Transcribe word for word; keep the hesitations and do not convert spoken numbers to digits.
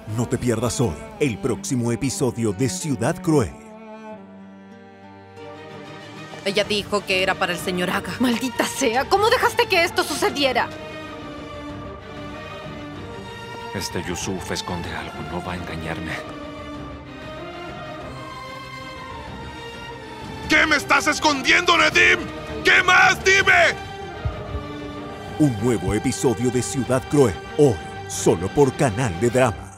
No te pierdas hoy el próximo episodio de Ciudad Cruel. Ella dijo que era para el señor Aga. ¡Maldita sea! ¿Cómo dejaste que esto sucediera? Este Yusuf esconde algo, no va a engañarme. ¿Qué me estás escondiendo, Nedim? ¿Qué más? ¡Dime! Un nuevo episodio de Ciudad Cruel, hoy, solo por Canal de Drama.